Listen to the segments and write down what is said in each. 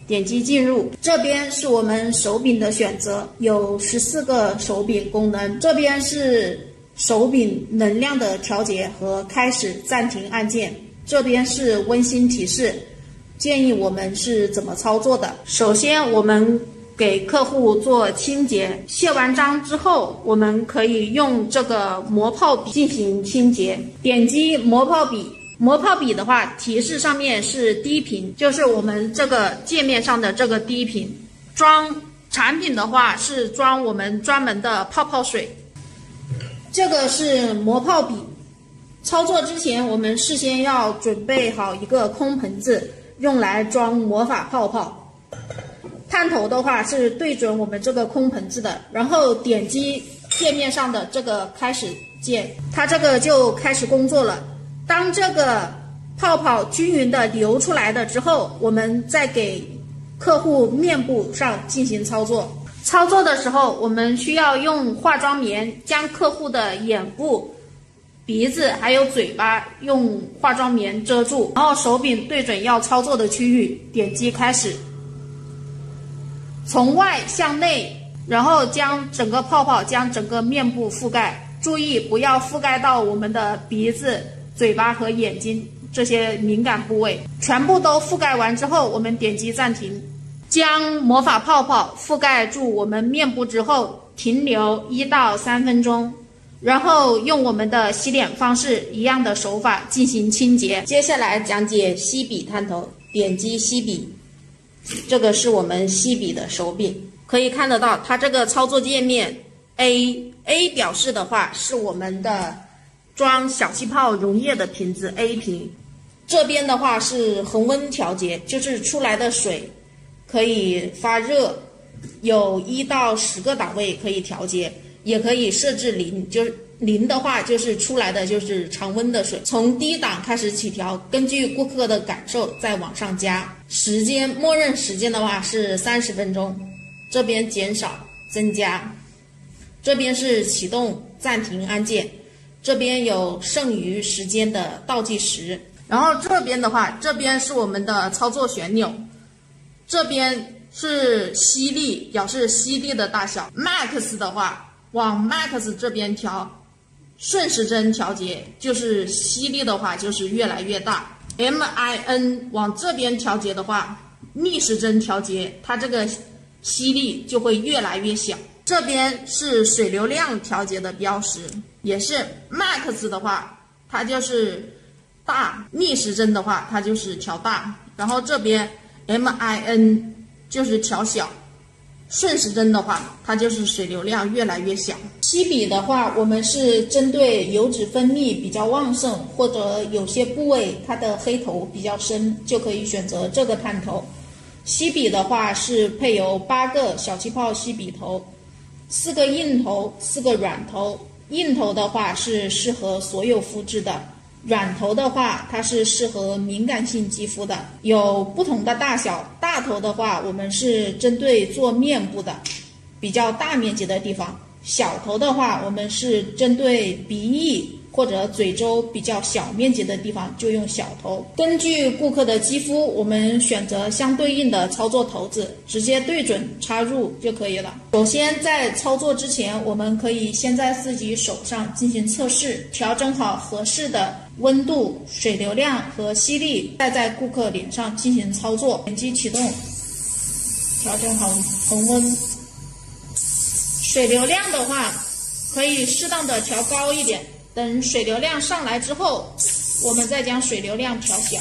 点击进入。这边是我们手柄的选择，有14个手柄功能。这边是手柄能量的调节和开始暂停按键。这边是温馨提示，建议我们是怎么操作的。首先我们给客户做清洁，卸完章之后，我们可以用这个磨泡笔进行清洁。点击磨泡笔，磨泡笔的话，提示上面是低频，就是我们这个界面上的这个低频。装产品的话是装我们专门的泡泡水。这个是磨泡笔，操作之前我们事先要准备好一个空盆子，用来装魔法泡泡。探头的话是对准我们这个空盆子的，然后点击界面上的这个开始键，它这个就开始工作了。当这个泡泡均匀的流出来了之后，我们再给客户面部上进行操作。操作的时候，我们需要用化妆棉将客户的眼部、鼻子还有嘴巴用化妆棉遮住，然后手柄对准要操作的区域，点击开始。从外向内，然后将整个泡泡将整个面部覆盖，注意不要覆盖到我们的鼻子、嘴巴和眼睛这些敏感部位。全部都覆盖完之后，我们点击暂停，将魔法泡泡覆盖住我们面部之后，停留1到3分钟，然后用我们的洗脸方式一样的手法进行清洁。接下来讲解吸笔探头，点击吸笔。这个是我们吸笔的手柄，可以看得到它这个操作界面 A 表示的话是我们的装小气泡溶液的瓶子 A 瓶，这边的话是恒温调节，就是出来的水可以发热，有1到10个档位可以调节，也可以设置0，就是0的话就是出来的就是常温的水。从低档开始起调，根据顾客的感受再往上加。时间默认时间的话是30分钟，这边减少增加，这边是启动暂停按键，这边有剩余时间的倒计时。然后这边的话，这边是我们的操作旋钮，这边是吸力，表示吸力的大小。Max 的话往 Max 这边调，顺时针调节，就是吸力的话就是越来越大。MIN 往这边调节的话，逆时针调节，它这个吸力就会越来越小。这边是水流量调节的标识，也是 Max 的话，它就是大，逆时针的话，它就是调大。然后这边 MIN 就是调小，顺时针的话，它就是水流量越来越小。吸笔的话，我们是针对油脂分泌比较旺盛，或者有些部位它的黑头比较深，就可以选择这个探头。吸笔的话是配有8个小气泡吸笔头，4个硬头，4个软头。硬头的话是适合所有肤质的，软头的话它是适合敏感性肌肤的，有不同的大小。大头的话我们是针对做面部的比较大面积的地方，小头的话我们是针对鼻翼或者嘴周比较小面积的地方就用小头。根据顾客的肌肤，我们选择相对应的操作头子，直接对准插入就可以了。首先在操作之前，我们可以先在自己手上进行测试，调整好合适的温度、水流量和吸力，再在顾客脸上进行操作。点击启动，调整好恒温。水流量的话可以适当的调高一点，等水流量上来之后，我们再将水流量调小。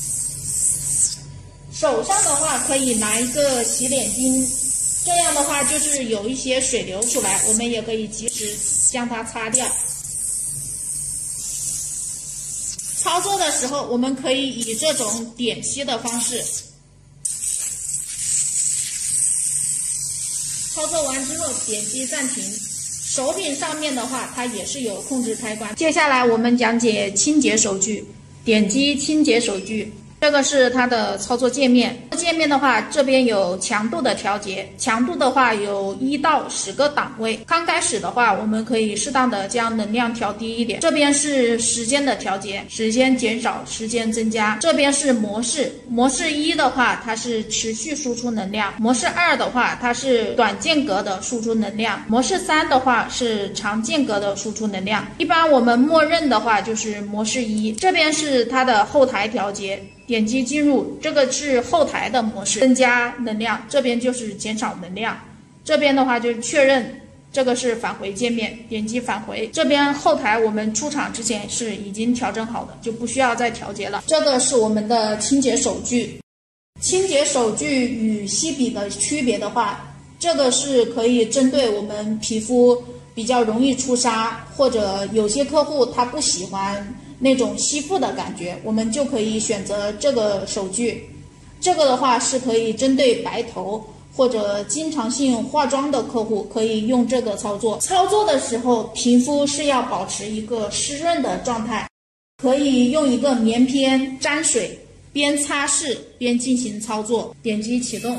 手上的话可以拿一个洗脸巾，这样的话就是有一些水流出来，我们也可以及时将它擦掉。操作的时候，我们可以以这种点吸的方式。操作完之后点击暂停。手柄上面的话，它也是有控制开关。接下来我们讲解清洁手具，点击清洁手具这个是它的操作界面。界面的话，这边有强度的调节，强度的话有1到10个档位。刚开始的话，我们可以适当的将能量调低一点。这边是时间的调节，时间减少，时间增加。这边是模式，模式1的话，它是持续输出能量；模式2的话，它是短间隔的输出能量；模式3的话是长间隔的输出能量。一般我们默认的话就是模式1。这边是它的后台调节。点击进入，这个是后台的模式，增加能量，这边就是减少能量。这边的话就是确认，这个是返回界面，点击返回。这边后台我们出厂之前是已经调整好的，就不需要再调节了。这个是我们的清洁手具。清洁手具与吸笔的区别的话，这个是可以针对我们皮肤比较容易出痧，或者有些客户他不喜欢那种吸附的感觉，我们就可以选择这个手具。这个的话是可以针对白头或者经常性化妆的客户可以用这个操作。操作的时候，皮肤是要保持一个湿润的状态，可以用一个棉片沾水，边擦拭边进行操作。点击启动，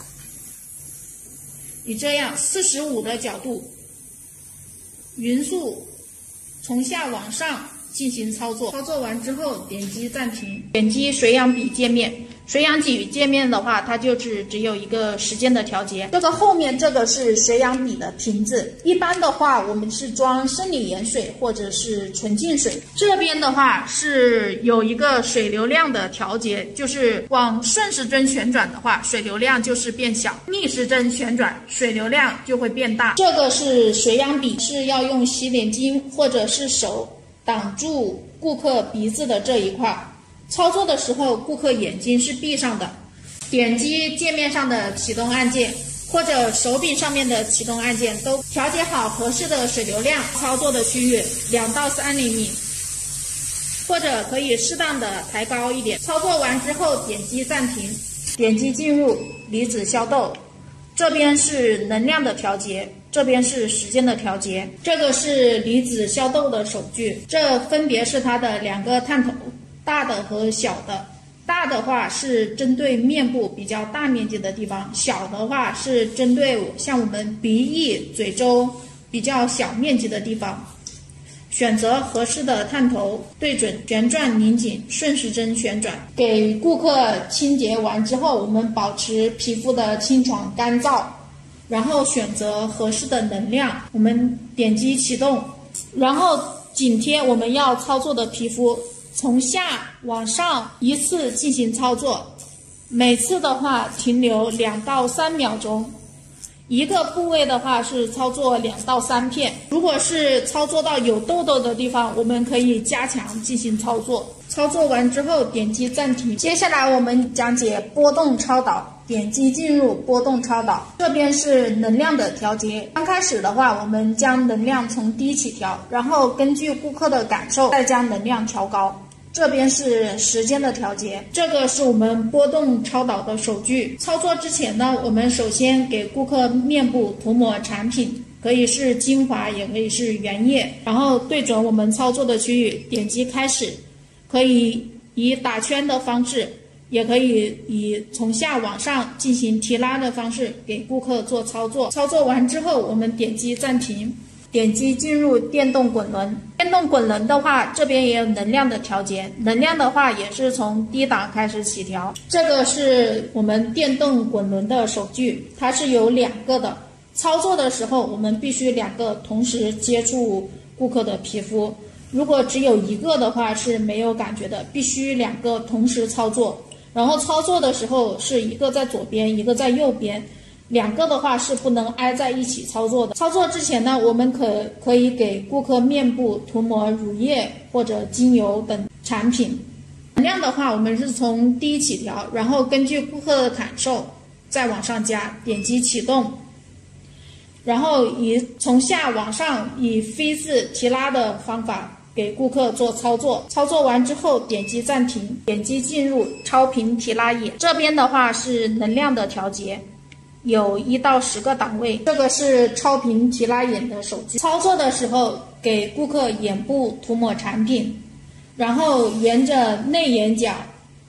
以这样45的角度，匀速从下往上进行操作。操作完之后，点击暂停，点击水养笔界面。水养笔界面的话，它就是只有一个时间的调节。这个后面这个是水养笔的瓶子，一般的话我们是装生理盐水或者是纯净水。这边的话是有一个水流量的调节，就是往顺时针旋转的话，水流量就是变小；逆时针旋转，水流量就会变大。这个是水养笔，是要用洗脸巾或者是手挡住顾客鼻子的这一块。操作的时候，顾客眼睛是闭上的，点击界面上的启动按键或者手柄上面的启动按键，都调节好合适的水流量。操作的区域2到3厘米，或者可以适当的抬高一点。操作完之后，点击暂停，点击进入离子消痘。这边是能量的调节，这边是时间的调节。这个是离子消痘的手具，这分别是它的2个探头，大的和小的。大的话是针对面部比较大面积的地方，小的话是针对像我们鼻翼、嘴周比较小面积的地方。选择合适的探头，对准旋转拧紧，顺时针旋转。给顾客清洁完之后，我们保持皮肤的清爽干燥，然后选择合适的能量，我们点击启动，然后紧贴我们要操作的皮肤，从下往上一次进行操作，每次的话停留2到3秒钟。一个部位的话是操作2到3片，如果是操作到有痘痘的地方，我们可以加强进行操作。操作完之后点击暂停。接下来我们讲解波动超导，点击进入波动超导。这边是能量的调节，刚开始的话我们将能量从低起调，然后根据顾客的感受再将能量调高。这边是时间的调节，这个是我们波动超导的手具。操作之前呢，我们首先给顾客面部涂抹产品，可以是精华，也可以是原液，然后对准我们操作的区域，点击开始，可以以打圈的方式，也可以以从下往上进行提拉的方式给顾客做操作。操作完之后，我们点击暂停。点击进入电动滚轮。电动滚轮的话，这边也有能量的调节，能量的话也是从低档开始起调。这个是我们电动滚轮的手具，它是有2个的。操作的时候，我们必须2个同时接触顾客的皮肤，如果只有1个的话是没有感觉的，必须2个同时操作。然后操作的时候是1个在左边，1个在右边。2个的话是不能挨在一起操作的。操作之前呢，我们可以给顾客面部涂抹乳液或者精油等产品。能量的话，我们是从低起调，然后根据顾客的感受再往上加。点击启动，然后从下往上以飞字提拉的方法给顾客做操作。操作完之后点击暂停，点击进入超频提拉眼。这边的话是能量的调节，有1到10个档位。这个是超频提拉眼的手具。操作的时候给顾客眼部涂抹产品，然后沿着内眼角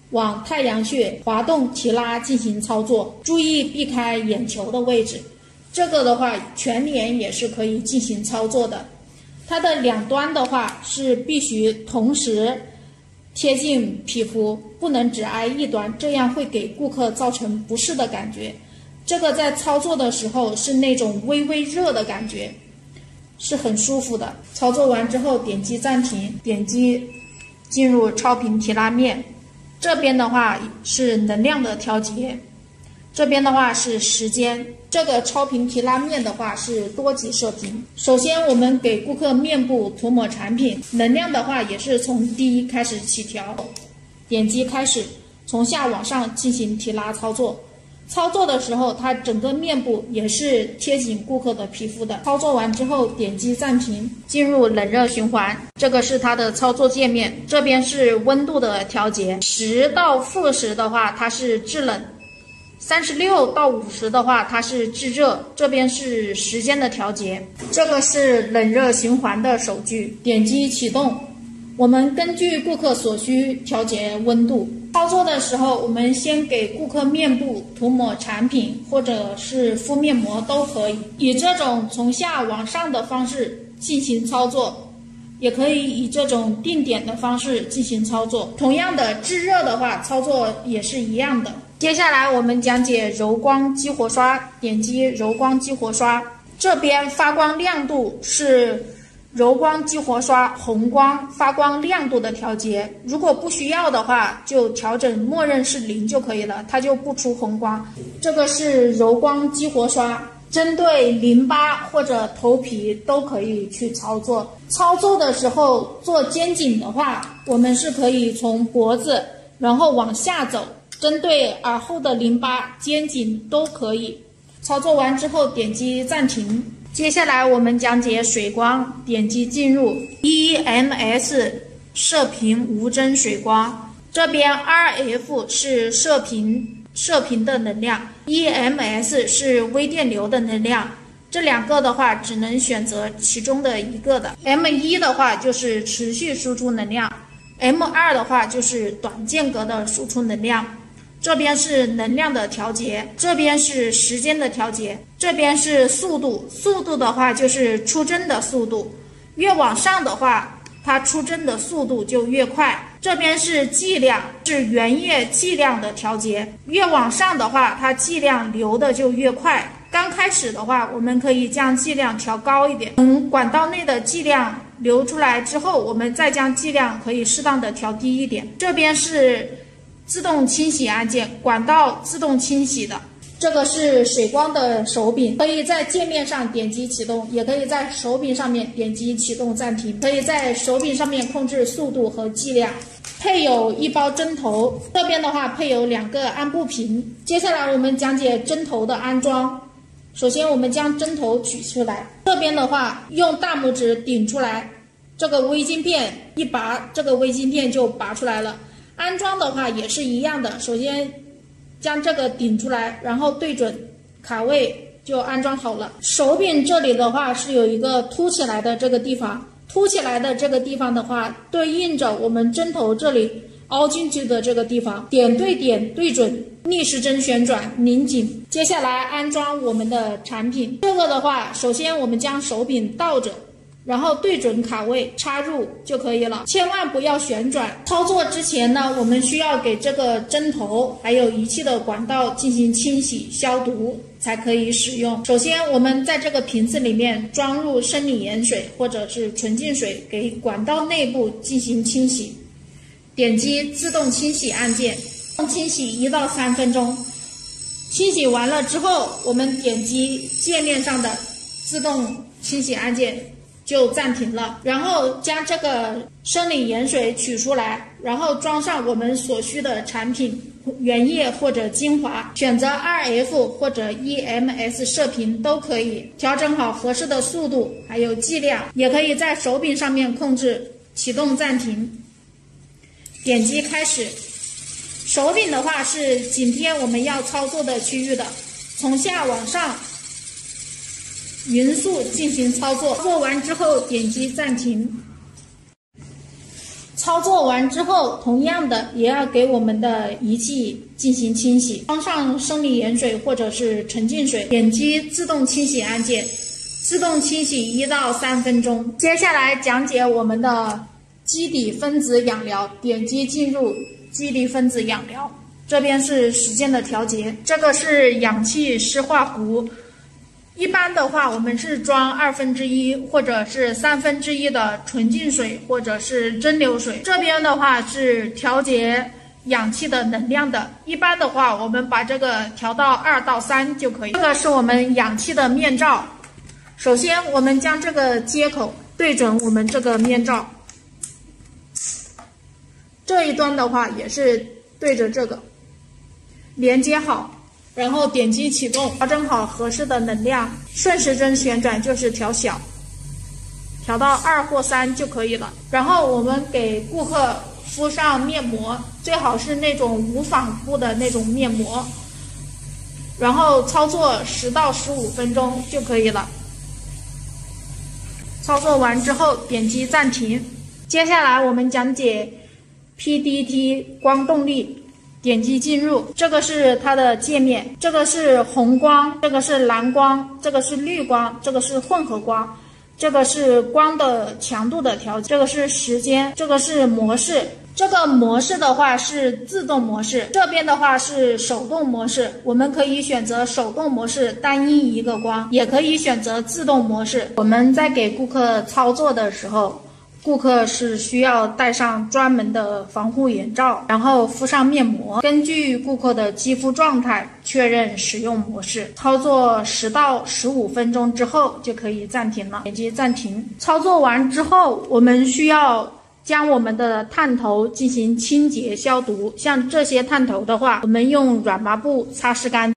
往太阳穴滑动提拉进行操作，注意避开眼球的位置。这个的话，全脸也是可以进行操作的。它的两端的话是必须同时贴近皮肤，不能只挨一端，这样会给顾客造成不适的感觉。这个在操作的时候是那种微微热的感觉，是很舒服的。操作完之后点击暂停，点击进入超频提拉面。这边的话是能量的调节，这边的话是时间。这个超频提拉面的话是多级射频。首先我们给顾客面部涂抹产品，能量的话也是从低开始起调，点击开始，从下往上进行提拉操作。操作的时候，它整个面部也是贴紧顾客的皮肤的。操作完之后，点击暂停，进入冷热循环。这个是它的操作界面，这边是温度的调节，10到-10的话，它是制冷；36到50的话，它是制热。这边是时间的调节，这个是冷热循环的手距。点击启动，我们根据顾客所需调节温度。操作的时候，我们先给顾客面部涂抹产品，或者是敷面膜都可以。以这种从下往上的方式进行操作，也可以以这种定点的方式进行操作。同样的，制热的话，操作也是一样的。接下来我们讲解柔光激活刷，点击柔光激活刷，这边发光亮度是柔光激活刷红光发光亮度的调节，如果不需要的话，就调整默认是0就可以了，它就不出红光。这个是柔光激活刷，针对淋巴或者头皮都可以去操作。操作的时候做肩颈的话，我们是可以从脖子然后往下走，针对耳后的淋巴、肩颈都可以。操作完之后点击暂停。接下来我们讲解水光，点击进入 EMS 射频无针水光，这边 RF 是射频的能量， EMS 是微电流的能量，这两个的话只能选择其中的一个的。 M1 的话就是持续输出能量， M2 的话就是短间隔的输出能量。这边是能量的调节，这边是时间的调节，这边是速度，速度的话就是出针的速度，越往上的话，它出针的速度就越快。这边是剂量，是原液剂量的调节，越往上的话，它剂量流的就越快。刚开始的话，我们可以将剂量调高一点，等管道内的剂量流出来之后，我们再将剂量可以适当的调低一点。这边是自动清洗按键，管道自动清洗的。这个是水光的手柄，可以在界面上点击启动，也可以在手柄上面点击启动暂停，可以在手柄上面控制速度和剂量。配有一包针头，这边的话配有2个安布瓶。接下来我们讲解针头的安装。首先我们将针头取出来，这边的话用大拇指顶出来，这个微晶片一拔，这个微晶片就拔出来了。安装的话也是一样的，首先将这个顶出来，然后对准卡位就安装好了。手柄这里的话是有一个凸起来的这个地方，凸起来的这个地方的话对应着我们针头这里凹进去的这个地方，点对点对准，逆时针旋转拧紧。接下来安装我们的产品，这个的话首先我们将手柄倒着，然后对准卡位插入就可以了，千万不要旋转。操作之前呢，我们需要给这个针头还有仪器的管道进行清洗消毒才可以使用。首先我们在这个瓶子里面装入生理盐水或者是纯净水，给管道内部进行清洗，点击自动清洗按键，清洗1到3分钟。清洗完了之后，我们点击界面上的自动清洗按键就暂停了，然后将这个生理盐水取出来，然后装上我们所需的产品原液或者精华，选择 RF 或者 EMS 射频都可以，调整好合适的速度还有剂量，也可以在手柄上面控制启动暂停，点击开始。手柄的话是紧贴我们要操作的区域的，从下往上匀速进行操作，做完之后点击暂停。 操作完之后，同样的也要给我们的仪器进行清洗，装上生理盐水或者是纯净水，点击自动清洗按键，自动清洗1到3分钟。接下来讲解我们的基底分子养疗，点击进入基底分子养疗，这边是时间的调节，这个是氧气湿化壶。一般的话，我们是装1/2或者是1/3的纯净水，或者是蒸馏水。这边的话是调节氧气的能量的。一般的话，我们把这个调到2到3就可以。这个是我们氧气的面罩。首先，我们将这个接口对准我们这个面罩，这一端的话也是对着这个连接好。然后点击启动，调整好合适的能量，顺时针旋转就是调小，调到2或3就可以了。然后我们给顾客敷上面膜，最好是那种无纺布的那种面膜，然后操作10到15分钟就可以了。操作完之后点击暂停。接下来我们讲解 PDT 光动力。点击进入，这个是它的界面，这个是红光，这个是蓝光，这个是绿光，这个是混合光，这个是光的强度的调节，这个是时间，这个是模式。这个模式的话是自动模式，这边的话是手动模式，我们可以选择手动模式单一一个光，也可以选择自动模式。我们在给顾客操作的时候，顾客是需要戴上专门的防护眼罩，然后敷上面膜，根据顾客的肌肤状态确认使用模式。操作10到15分钟之后就可以暂停了，点击暂停。操作完之后，我们需要将我们的探头进行清洁消毒，像这些探头的话，我们用软抹布擦拭干净。